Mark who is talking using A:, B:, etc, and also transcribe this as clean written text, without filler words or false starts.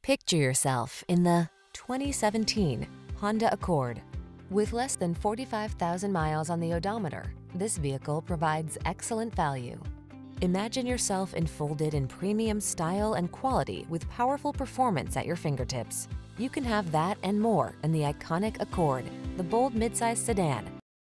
A: Picture yourself in the 2017 Honda Accord. With less than 45,000 miles on the odometer, this vehicle provides excellent value. Imagine yourself enfolded in premium style and quality with powerful performance at your fingertips. You can have that and more in the iconic Accord, the bold midsize sedan,